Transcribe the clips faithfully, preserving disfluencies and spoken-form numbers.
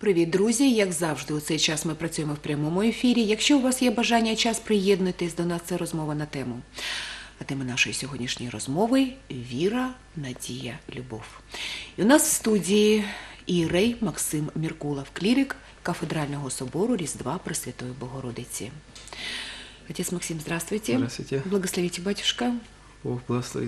Привіт, друзі! Як завжди, у цей час ми працюємо в прямому ефірі. Якщо у вас є бажання, час, приєднуйтесь до нас, це розмова на тему. А тема нашої сьогоднішньої розмови – віра, надія, любов. І у нас в студії ієрей Максим Меркулов, клірик Кафедрального собору Різдва Пресвятої Богородицы. Отец Максим, здравствуйте. Здравствуйте. Благословите, батюшка. Бог благословит.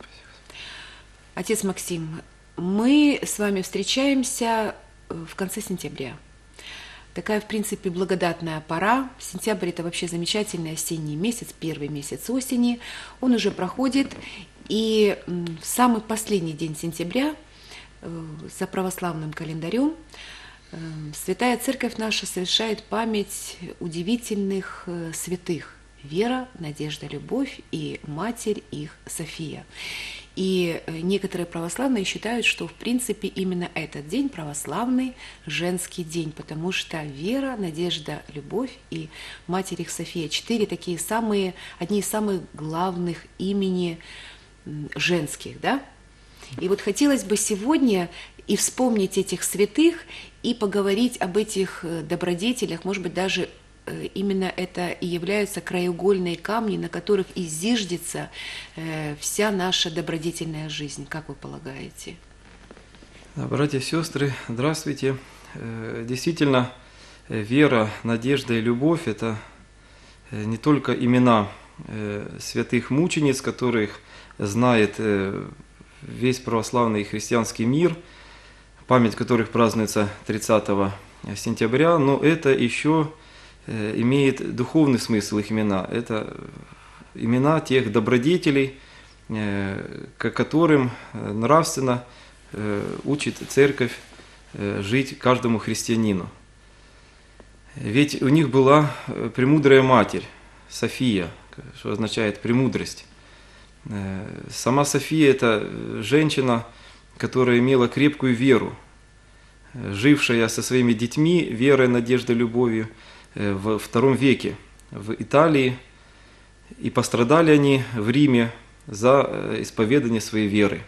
Отец Максим, мы с вами встречаемся в конце сентября. Такая, в принципе, благодатная пора. Сентябрь – это вообще замечательный осенний месяц, первый месяц осени. Он уже проходит, и в самый последний день сентября за православным календарем Святая Церковь наша совершает память удивительных святых – Вера, Надежда, Любовь и Матерь их София. И некоторые православные считают, что в принципе именно этот день православный женский день, потому что Вера, Надежда, Любовь и Матерь их София – четыре такие самые, одни из самых главных имени женских, да? И вот хотелось бы сегодня и вспомнить этих святых, и поговорить об этих добродетелях, может быть, даже именно это и являются краеугольные камни, на которых и зиждется вся наша добродетельная жизнь. Как вы полагаете? Братья и сестры, здравствуйте. Действительно, вера, надежда и любовь – это не только имена святых мучениц, которых знает весь православный и христианский мир, память которых празднуется тридцатого сентября, но это еще имеет духовный смысл их имена. Это имена тех добродетелей, к которым нравственно учит Церковь жить каждому христианину. Ведь у них была премудрая Матерь, София, что означает премудрость. Сама София – это женщина, которая имела крепкую веру, жившая со своими детьми верой, надеждой, любовью в втором веке в Италии, и пострадали они в Риме за исповедание своей веры.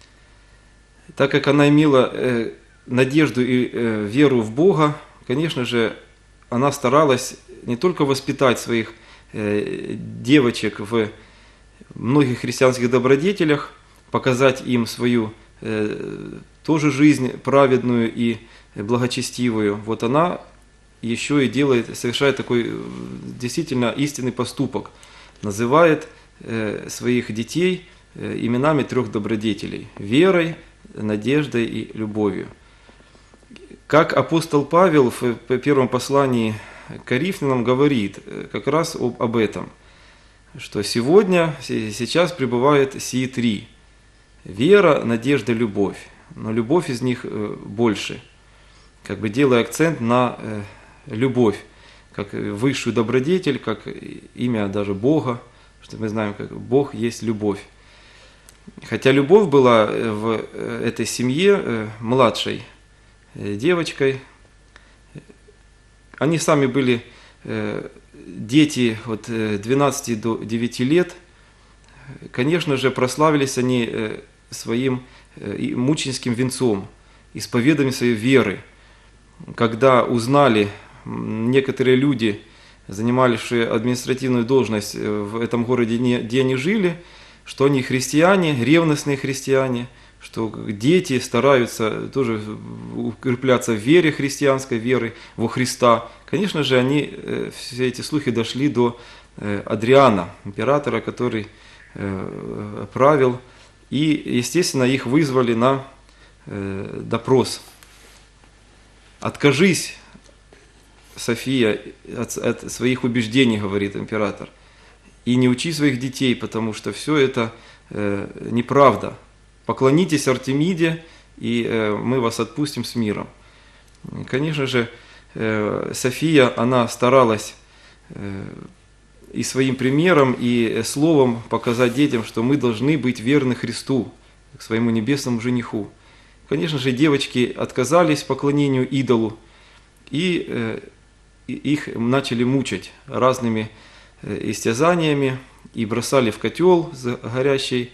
Так как она имела надежду и веру в Бога, конечно же, она старалась не только воспитать своих девочек в многих христианских добродетелях, показать им свою тоже жизнь праведную и благочестивую. Вот она еще и делает, совершает такой действительно истинный поступок, называет своих детей именами трех добродетелей – верой, надеждой и любовью. Как апостол Павел в первом послании к Коринфянам говорит как раз об, об этом, что сегодня, сейчас пребывает сии три – вера, надежда, любовь, но любовь из них больше, как бы делая акцент на любовь, как высшую добродетель, как имя даже Бога, что мы знаем, как Бог есть любовь. Хотя любовь была в этой семье младшей девочкой, они сами были дети от двенадцати до девяти лет, конечно же, прославились они своим мученическим венцом, исповеданием своей веры. Когда узнали некоторые люди, занимавшие административную должность в этом городе, где они жили, что они христиане, ревностные христиане, что дети стараются тоже укрепляться в вере христианской, веры во Христа. Конечно же, они, все эти слухи дошли до Адриана, императора, который правил, и, естественно, их вызвали на допрос. «Откажись, София, от, от своих убеждений, — говорит император, — и не учи своих детей, потому что все это э, неправда. Поклонитесь Артемиде, и э, мы вас отпустим с миром». И, конечно же, э, София, она старалась э, и своим примером, и словом показать детям, что мы должны быть верны Христу, к своему небесному жениху. Конечно же, девочки отказались поклонению идолу, и э, их начали мучить разными истязаниями и бросали в котел, горящий,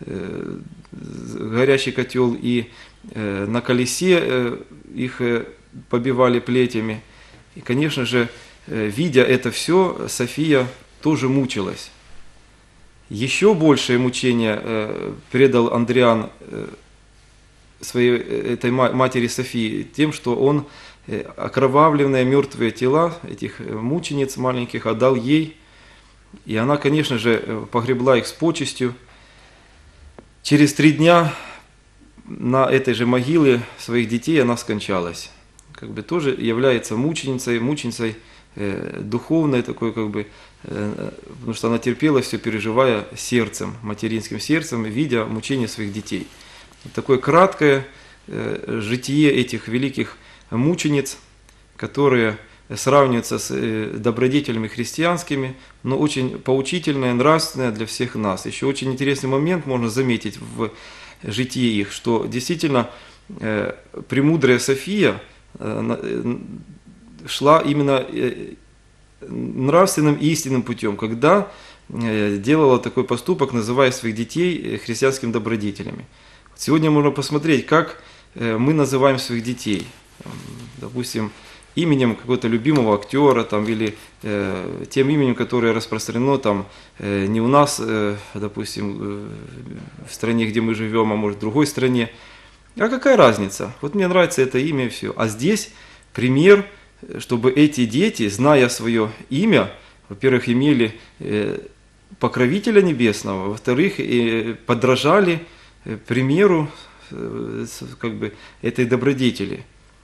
горящий котел, и на колесе их побивали плетями. И, конечно же, видя это все, София тоже мучилась. Еще большее мучение предал Андриан своей этой матери Софии тем, что он окровавленные мертвые тела этих мучениц маленьких отдал ей. И она, конечно же, погребла их с почестью. Через три дня на этой же могиле своих детей она скончалась. Как бы тоже является мученицей, мученицей э, духовной такой, как бы, э, потому что она терпела все, переживая сердцем, материнским сердцем, видя мучения своих детей. Такое краткое э, житие этих великих мучениц, которые сравниваются с добродетелями христианскими, но очень поучительное, нравственное для всех нас. Еще очень интересный момент можно заметить в житии их, что действительно э, премудрая София э, шла именно э, нравственным и истинным путем, когда э, делала такой поступок, называя своих детей христианскими добродетелями. Сегодня можно посмотреть, как э, мы называем своих детей. Допустим, именем какого-то любимого актера там, или э, тем именем, которое распространено там, э, не у нас, э, допустим, э, в стране, где мы живем, а может в другой стране. А какая разница? Вот мне нравится это имя и все. А здесь пример, чтобы эти дети, зная свое имя, во-первых, имели э, покровителя небесного, во-вторых, э, подражали э, примеру э, как бы, этой добродетели,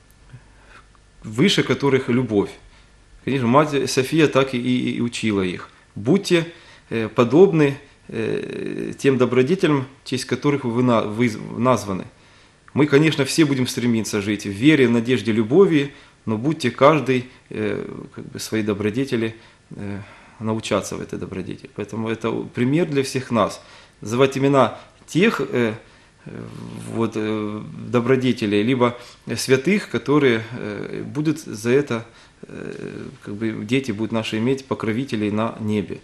выше которых любовь. Конечно, мать София так и, и, и учила их. Будьте э, подобны э, тем добродетелям, в честь которых вы, на, вы названы. Мы, конечно, все будем стремиться жить в вере, в надежде, любови, но будьте каждый э, как бы свои добродетели, э, научаться в этой добродетели. Поэтому это пример для всех нас. Называть имена тех э, вот, добродетелей, либо святых, которые будут за это, как бы дети будут наши иметь покровителей на небе.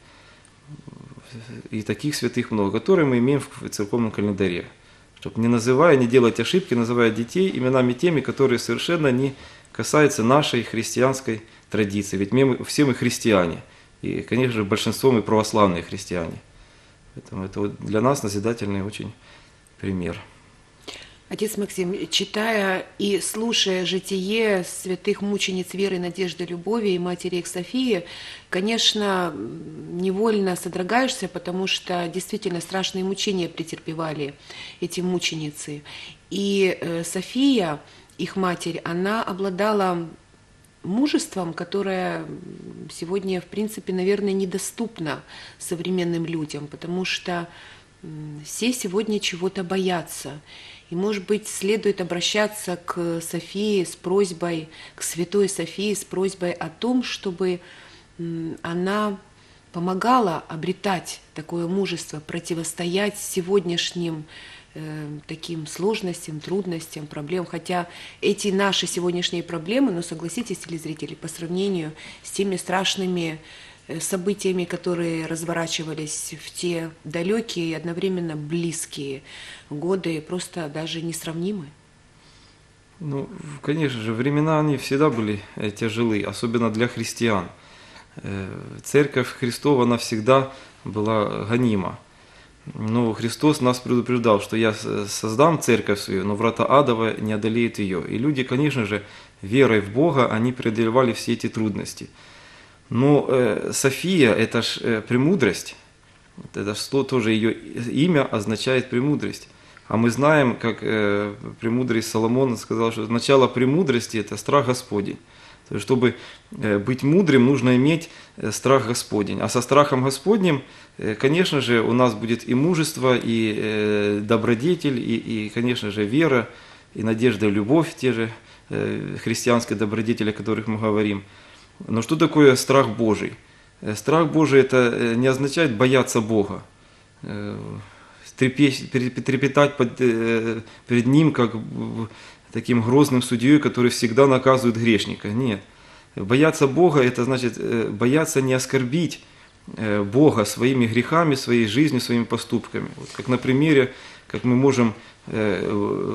И таких святых много, которые мы имеем в церковном календаре. Чтобы не называя, не делать ошибки, называя детей именами теми, которые совершенно не касаются нашей христианской традиции. Ведь мы, все мы христиане. И, конечно же, большинство мы православные христиане. Поэтому это вот для нас назидательный очень пример. Отец Максим, читая и слушая житие святых мучениц веры, надежды, любови и матери их Софии, конечно, невольно содрогаешься, потому что действительно страшные мучения претерпевали эти мученицы. И София, их матерь, она обладала мужеством, которое сегодня, в принципе, наверное, недоступно современным людям, потому что все сегодня чего-то боятся. И, может быть, следует обращаться к Софии с просьбой, к святой Софии с просьбой о том, чтобы она помогала обретать такое мужество, противостоять сегодняшним э, таким сложностям, трудностям, проблемам. Хотя эти наши сегодняшние проблемы, ну, согласитесь, телезрители, по сравнению с теми страшными событиями, которые разворачивались в те далекие и одновременно близкие годы, просто даже несравнимы. Ну, конечно же, времена они всегда были тяжелые, особенно для христиан. Церковь Христова, она всегда была гонима. Но Христос нас предупреждал, что я создам церковь свою, но врата адова не одолеют ее. И люди, конечно же, верой в Бога, они преодолевали все эти трудности. Но э, София – это ж э, премудрость, это что тоже ее имя означает премудрость. А мы знаем, как э, премудрый Соломон сказал, что начало премудрости – это страх Господень. То есть, чтобы э, быть мудрым, нужно иметь э, страх Господень. А со страхом Господним, э, конечно же, у нас будет и мужество, и э, добродетель, и, и, конечно же, вера, и надежда, и любовь, те же э, христианские добродетели, о которых мы говорим. Но что такое страх Божий? Страх Божий – это не означает бояться Бога, трепетать перед Ним, как таким грозным судьей, который всегда наказывает грешника. Нет. Бояться Бога – это значит бояться не оскорбить Бога своими грехами, своей жизнью, своими поступками. Вот как на примере, как мы можем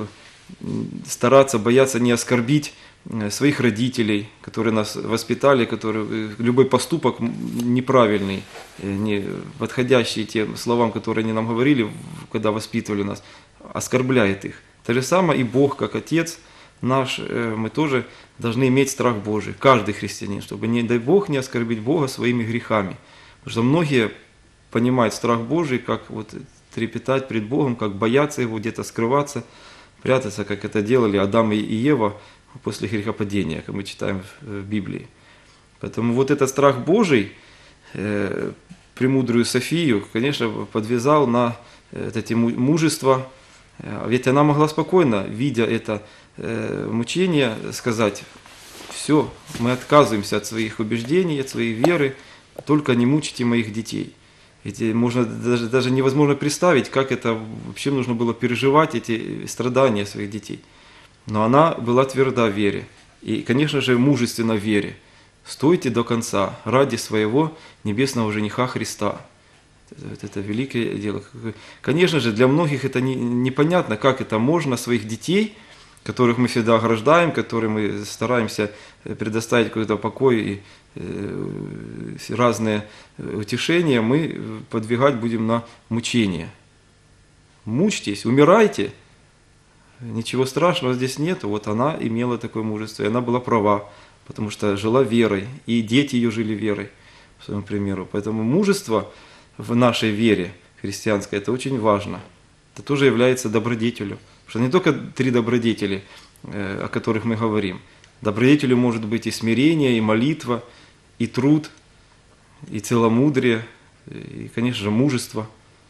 стараться, бояться не оскорбить своих родителей, которые нас воспитали, которые, любой поступок неправильный, не подходящий тем словам, которые они нам говорили, когда воспитывали нас, оскорбляет их. То же самое и Бог, как Отец наш, мы тоже должны иметь страх Божий, каждый христианин, чтобы, не дай Бог, не оскорбить Бога своими грехами. Потому что многие понимают страх Божий, как вот трепетать пред Богом, как бояться Его, где-то скрываться, прятаться, как это делали Адам и Ева после грехопадения, как мы читаем в Библии. Поэтому вот этот страх Божий, э, премудрую Софию, конечно, подвязал на эти мужества. Ведь она могла спокойно, видя это э, мучение, сказать: все, мы отказываемся от своих убеждений, от своей веры, только не мучите моих детей. Эти, можно, даже, даже невозможно представить, как это вообще нужно было переживать, эти страдания своих детей. Но она была тверда в вере. И, конечно же, мужественна в вере. Стойте до конца ради своего небесного жениха Христа. Это, это великое дело. Конечно же, для многих это не, непонятно, как это можно своих детей, которых мы всегда ограждаем, которым мы стараемся предоставить какой-то покой и э, разные утешения, мы подвигать будем на мучение. Мучьтесь, умирайте. Ничего страшного здесь нет. Вот она имела такое мужество, и она была права, потому что жила верой, и дети ее жили верой, по своему примеру. Поэтому мужество в нашей вере христианской – это очень важно. Это тоже является добродетелью. Потому что не только три добродетели, о которых мы говорим. Добродетелью может быть и смирение, и молитва, и труд, и целомудрие, и, конечно же, мужество.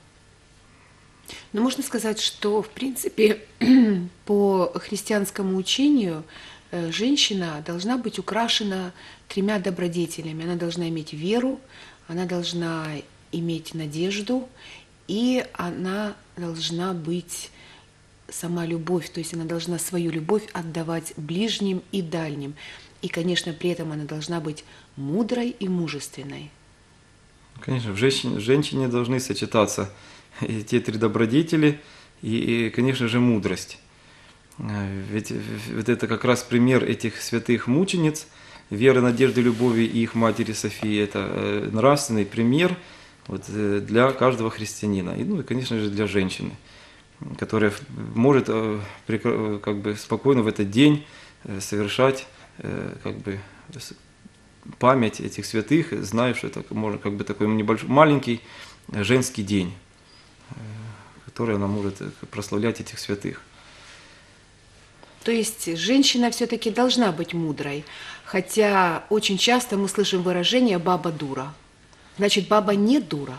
Но можно сказать, что, в принципе, по христианскому учению женщина должна быть украшена тремя добродетелями. Она должна иметь веру, она должна иметь надежду, и она должна быть сама любовь, то есть она должна свою любовь отдавать ближним и дальним. И, конечно, при этом она должна быть мудрой и мужественной. Конечно, в женщине, в женщине должны сочетаться и те три добродетели, и, и, конечно же, мудрость. Ведь вот это как раз пример этих святых мучениц, веры, надежды, любови и их матери Софии. Это нравственный пример вот для каждого христианина. И, ну и, конечно же, для женщины, которая может как бы спокойно в этот день совершать как бы память этих святых, зная, что это можно как бы такой небольшой, маленький женский день, который она может прославлять этих святых. То есть женщина все-таки должна быть мудрой, хотя очень часто мы слышим выражение «баба дура». Значит, баба не дура.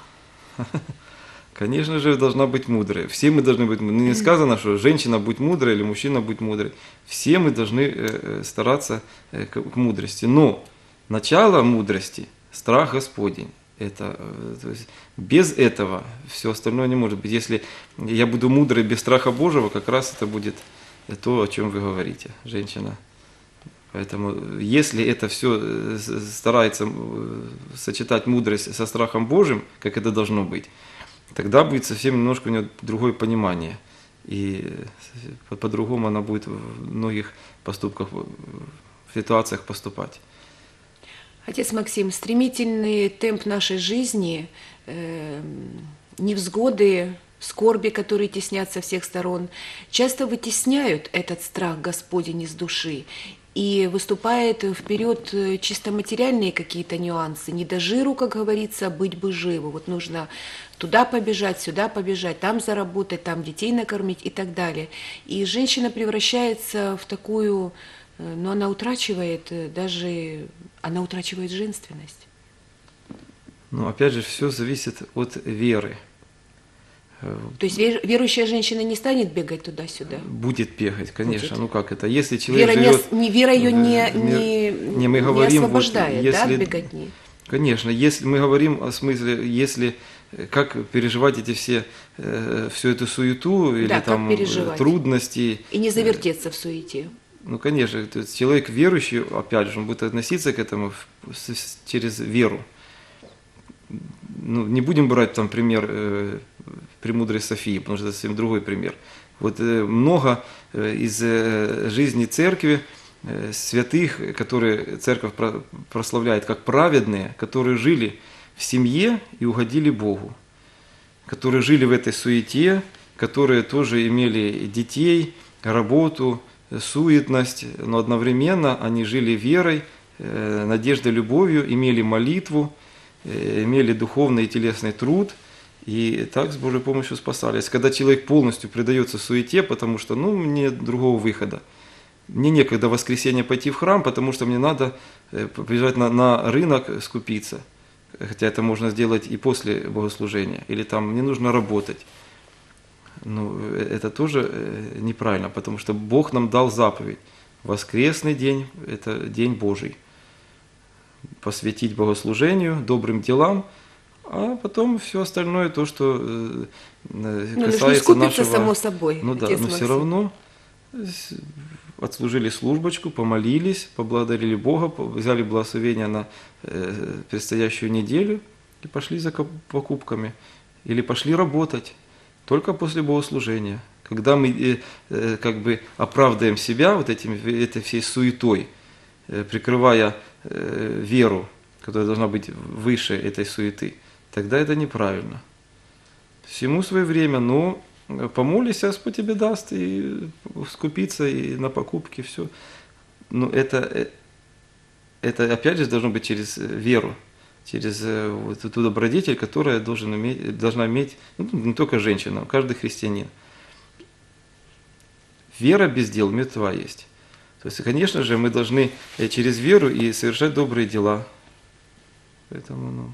Конечно же, должна быть мудрой. Все мы должны быть мудрой. Не сказано, что женщина будь мудрой или мужчина будь мудрой. Все мы должны стараться к мудрости. Но начало мудрости – страх Господень. Это, то есть без этого все остальное не может быть. Если я буду мудрой без страха Божьего, как раз это будет то, о чем вы говорите, женщина. Поэтому если это все старается сочетать мудрость со страхом Божьим, как это должно быть, тогда будет совсем немножко у нее другое понимание. И по-другому она будет в многих поступках, в ситуациях поступать. Отец Максим, стремительный темп нашей жизни, э, невзгоды, скорби, которые теснят со всех сторон, часто вытесняют этот страх Господень из души. И выступает вперед чисто материальные какие-то нюансы. Не до жиру, как говорится, быть бы живу. Вот нужно туда побежать, сюда побежать, там заработать, там детей накормить и так далее. И женщина превращается в такую, но она утрачивает даже, она утрачивает женственность. Но опять же, все зависит от веры. То есть верующая женщина не станет бегать туда-сюда? Будет бегать, конечно. Будет. Ну как это? Если человек вера живет... Не, не, вера ее не, не, не, мы говорим, не освобождает, вот, если, да, от беготни? Конечно. Если мы говорим о смысле, если как переживать эти все, э, всю эту суету или да, там трудности. И не завертеться в суете. Ну, конечно. То есть человек верующий, опять же, он будет относиться к этому через веру. Ну, не будем брать там пример э, премудрой Софии, потому что это совсем другой пример. Вот много из жизни церкви святых, которые церковь прославляет как праведные, которые жили в семье и угодили Богу, которые жили в этой суете, которые тоже имели детей, работу, суетность, но одновременно они жили верой, надеждой, любовью, имели молитву, имели духовный и телесный труд, и так с Божьей помощью спасались. Когда человек полностью предается суете, потому что, ну, мне другого выхода. Мне некогда в воскресенье пойти в храм, потому что мне надо побежать на, на рынок скупиться. Хотя это можно сделать и после богослужения. Или там мне нужно работать. Ну, это тоже неправильно, потому что Бог нам дал заповедь. Воскресный день – это день Божий. Посвятить богослужению, добрым делам, а потом все остальное, то, что ну, касается нашего... само собой. Ну да, но все равно отслужили службочку, помолились, поблагодарили Бога, взяли благословение на предстоящую неделю и пошли за покупками. Или пошли работать только после богослужения. Когда мы как бы оправдаем себя вот этим, этой всей суетой, прикрывая веру, которая должна быть выше этой суеты, тогда это неправильно. Всему свое время, но помолись, Господь тебе даст, и скупиться, и на покупки, все. Но это, это опять же должно быть через веру, через вот эту добродетель, которая должен иметь, должна иметь, ну, не только женщина, а каждый христианин. Вера без дел мертва есть. То есть, конечно же, мы должны через веру и совершать добрые дела. Поэтому, ну...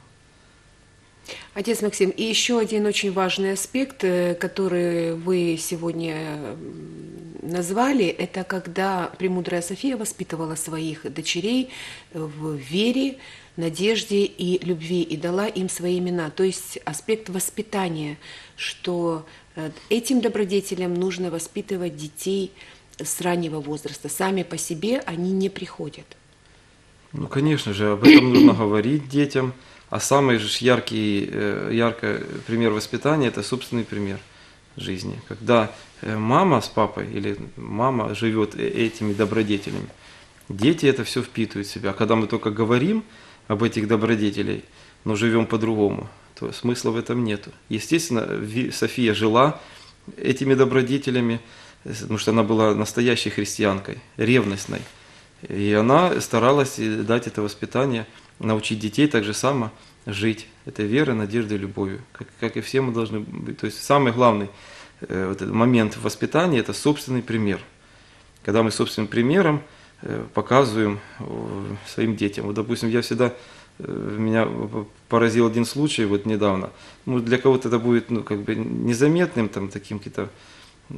Отец Максим, и еще один очень важный аспект, который вы сегодня назвали, это когда Премудрая София воспитывала своих дочерей в вере, надежде и любви и дала им свои имена. То есть аспект воспитания, что этим добродетелям нужно воспитывать детей с раннего возраста. Сами по себе они не приходят. Ну, конечно же, об этом нужно говорить детям. А самый же яркий, яркий пример воспитания – это собственный пример жизни. Когда мама с папой или мама живет этими добродетелями, дети это все впитывают в себя. А когда мы только говорим об этих добродетелях, но живем по-другому, то смысла в этом нету. Естественно, София жила этими добродетелями, потому что она была настоящей христианкой, ревностной. И она старалась дать это воспитание, научить детей так же само жить этой верой, надеждой, любовью, как, как и все мы должны быть. То есть самый главный э, вот этот момент в воспитании – это собственный пример. Когда мы собственным примером э, показываем э, своим детям. Вот, допустим, я всегда, э, меня поразил один случай вот недавно. Ну, для кого-то это будет, ну, как бы незаметным, там, таким каким-то э,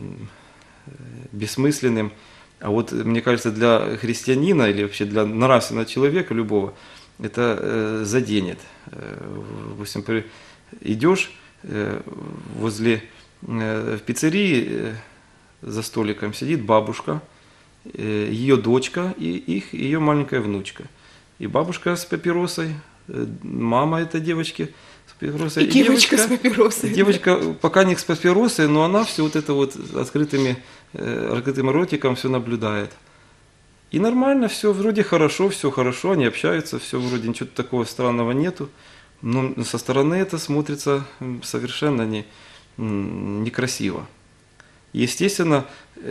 бессмысленным. А вот, мне кажется, для христианина или вообще для нравственного человека любого, это э, заденет. Э, допустим, идешь э, возле, э, в пиццерии э, за столиком сидит бабушка, э, ее дочка и их, ее маленькая внучка. И бабушка с папиросой, э, мама этой девочки с папиросой. И, и девочка, девочка с папиросой. Девочка пока не с папиросой, но она все вот это вот открытыми, э, открытым ротиком все наблюдает. И нормально, все вроде хорошо, все хорошо, они общаются, все вроде ничего такого странного нету. Но со стороны это смотрится совершенно не, некрасиво. Естественно,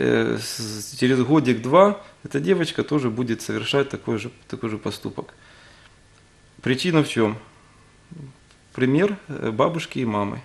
через годик-два эта девочка тоже будет совершать такой же, такой же поступок. Причина в чем? Пример бабушки и мамы.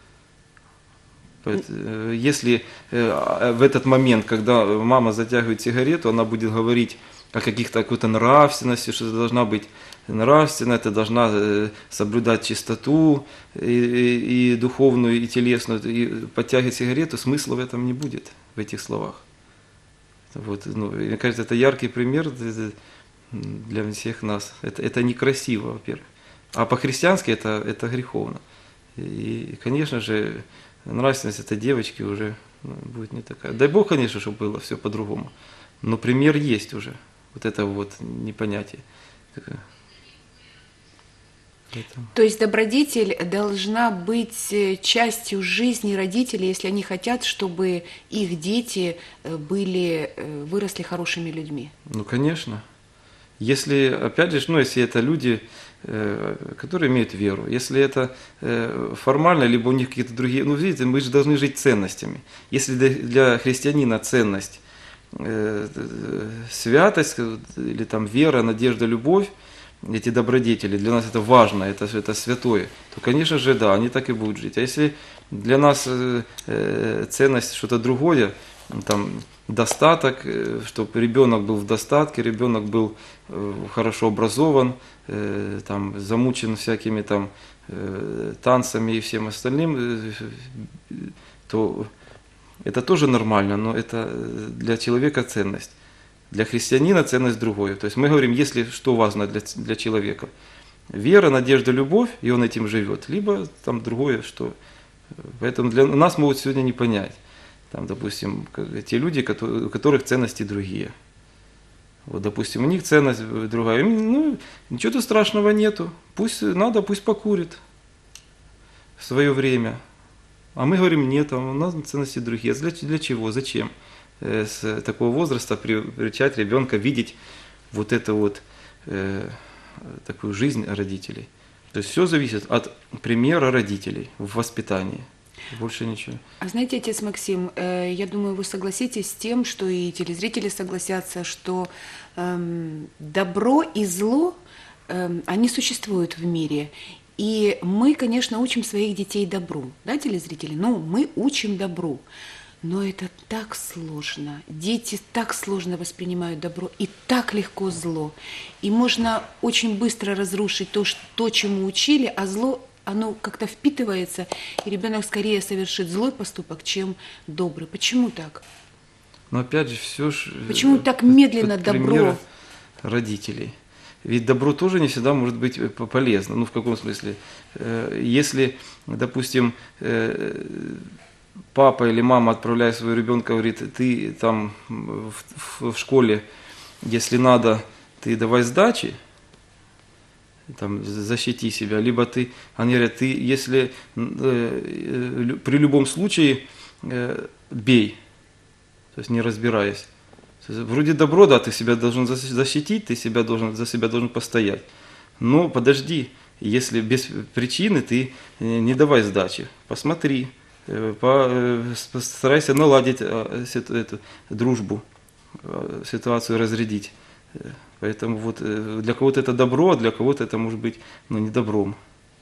Если в этот момент, когда мама затягивает сигарету, она будет говорить о каких-то какой-то нравственности, что это должна быть нравственная, ты должна соблюдать чистоту и, и, и духовную, и телесную, и подтягивать сигарету, смысла в этом не будет, в этих словах. Вот, ну, мне кажется, это яркий пример для всех нас. Это, это некрасиво, во-первых. А по-христиански это, это греховно. И, конечно же, нравственность этой девочки уже, ну, будет не такая. Дай Бог, конечно, чтобы было все по-другому. Но пример есть уже. Вот это вот непонятие. Поэтому... То есть добродетель должна быть частью жизни родителей, если они хотят, чтобы их дети были, выросли хорошими людьми. Ну, конечно. Если, опять же, ну, если это люди, которые имеют веру, если это формально, либо у них какие-то другие, ну, видите, мы же должны жить ценностями. Если для христианина ценность, святость, или там вера, надежда, любовь, эти добродетели, для нас это важно, это, это святое, то, конечно же, да, они так и будут жить. А если для нас ценность что-то другое, там, достаток, чтобы ребенок был в достатке, ребенок был хорошо образован, там, замучен всякими там танцами и всем остальным, то это тоже нормально, но это для человека ценность. Для христианина ценность другое. То есть мы говорим, если что важно для, для человека, вера, надежда, любовь, и он этим живет, либо там другое, что... Поэтому для нас могут сегодня не понять. Там, допустим, те люди, у которых ценности другие. Вот, допустим, у них ценность другая. Ну, ничего тут страшного нету. Пусть надо, пусть покурит в свое время. А мы говорим, нет, у нас ценности другие. Для, для чего? Зачем? С такого возраста приучать ребенка видеть вот эту вот э, такую жизнь родителей. То есть все зависит от примера родителей в воспитании. Больше ничего. А знаете, отец Максим, э, я думаю, вы согласитесь с тем, что и телезрители согласятся, что э, добро и зло, э, они существуют в мире. И мы, конечно, учим своих детей добру, да, телезрители? Ну, мы учим добру. Но это так сложно. Дети так сложно воспринимают добро и так легко зло. И можно очень быстро разрушить то, что, чему учили, а зло, оно как-то впитывается, и ребенок скорее совершит злой поступок, чем добрый. Почему так? Но опять же, все ж... Почему так медленно добро? Родителей. Ведь добро тоже не всегда может быть полезно. Ну, в каком смысле? Если, допустим, папа или мама, отправляя своего ребенка, говорит, ты там в, в, в школе, если надо, ты давай сдачи, там, защити себя, либо ты, они говорят, ты, если э, при любом случае э, бей, то есть не разбираясь. Вроде добро, да, ты себя должен защитить, ты себя должен, за себя должен постоять. Но подожди, если без причины ты не давай сдачи, посмотри, постарайся наладить эту, эту дружбу, ситуацию разрядить. Поэтому вот для кого-то это добро, а для кого-то это может быть, ну, не добром.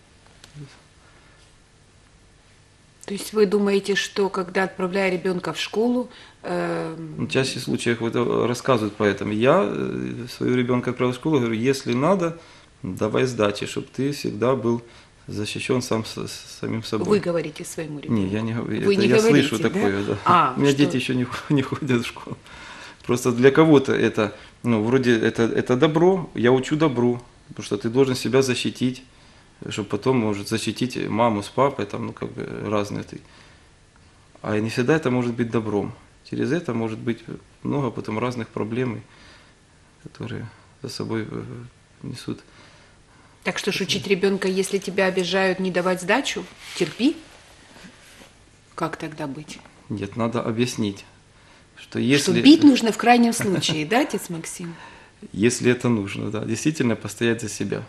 То есть вы думаете, что когда отправляя ребенка в школу... Э... В чаще случаев вот рассказывают поэтому. Я своего ребенка отправил в школу, говорю, если надо, давай сдачи, чтобы ты всегда был защищен сам с, с самим собой. Вы говорите своему ребенку? Не, я не говорю. Вы это не я говорите, слышу да? такое, да. А, У меня что? дети еще не, не ходят в школу. Просто для кого-то это, ну, вроде это, это добро, я учу добру, потому что ты должен себя защитить, чтобы потом, может, защитить маму с папой, там, ну, как бы разные ты. А не всегда это может быть добром. Через это может быть много потом разных проблем, которые за собой несут. Так что ж учить ребенка, если тебя обижают, не давать сдачу, терпи? Как тогда быть? Нет, надо объяснить, что если... Что бить нужно в крайнем случае, да, отец Максим? Если это нужно, да, действительно постоять за себя.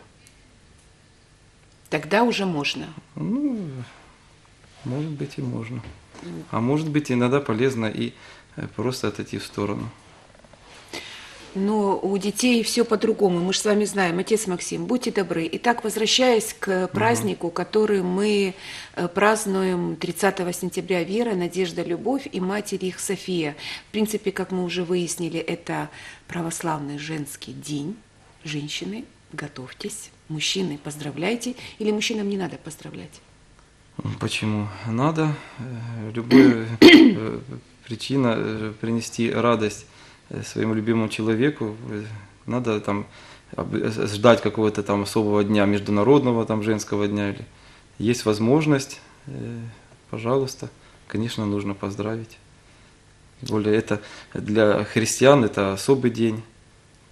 Тогда уже можно. Ну, может быть и можно. А может быть иногда полезно и просто отойти в сторону. Но у детей все по-другому. Мы же с вами знаем, отец Максим, будьте добры. Итак, возвращаясь к празднику, угу. который мы празднуем тридцатого сентября, Вера, Надежда, Любовь и Матерь их София. В принципе, как мы уже выяснили, это православный женский день. Женщины, готовьтесь. Мужчины, поздравляйте. Или мужчинам не надо поздравлять? Почему? Надо. Любая причина принести радость своему любимому человеку, надо там ждать какого-то там особого дня, международного там женского дня, или есть возможность, пожалуйста, конечно, нужно поздравить. Тем более это для христиан это особый день,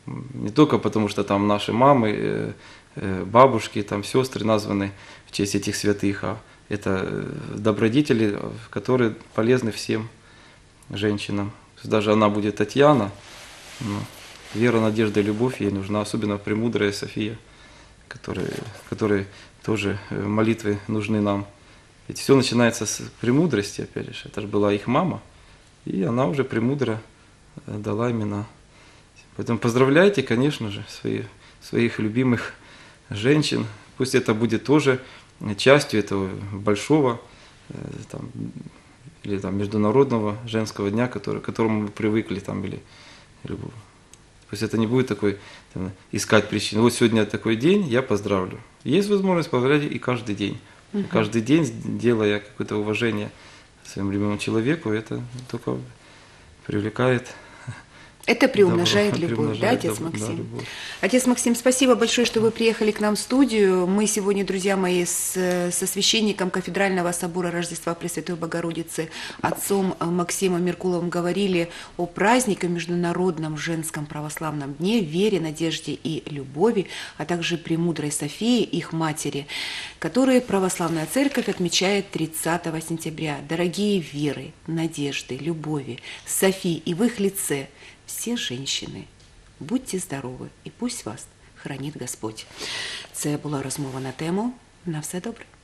Не только потому, что там наши мамы, бабушки, там сестры названы в честь этих святых, а это добродетели, которые полезны всем женщинам. Даже она будет Татьяна, но вера, надежда и любовь ей нужна, особенно премудрая София, которые, которые тоже молитвы нужны нам. Ведь все начинается с премудрости, опять же, это же была их мама, и она уже премудро дала имена. Поэтому поздравляйте, конечно же, свои, своих любимых женщин. Пусть это будет тоже частью этого большого там, или там, международного женского дня, который, к которому мы привыкли. Там, или, или, пусть это не будет такой, там, искать причины. Вот сегодня такой день, я поздравлю. Есть возможность поздравлять и каждый день. Угу. Каждый день, делая какое-то уважение своему любимому человеку, это только привлекает. Это приумножает Добро, любовь, приумножает, да, отец да, Максим? Да, любовь. Отец Максим, спасибо большое, что вы приехали к нам в студию. Мы сегодня, друзья мои, с, со священником Кафедрального собора Рождества Пресвятой Богородицы, отцом Максимом Меркуловым, говорили о празднике Международном женском православном дне, вере, надежде и любови, а также премудрой Софии, их матери, которые православная церковь отмечает тридцатого сентября. Дорогие веры, надежды, любови, Софии и в их лице все женщини, будьте здорові і пусть вас хранить Господь. Це була розмова на тему. На все добре.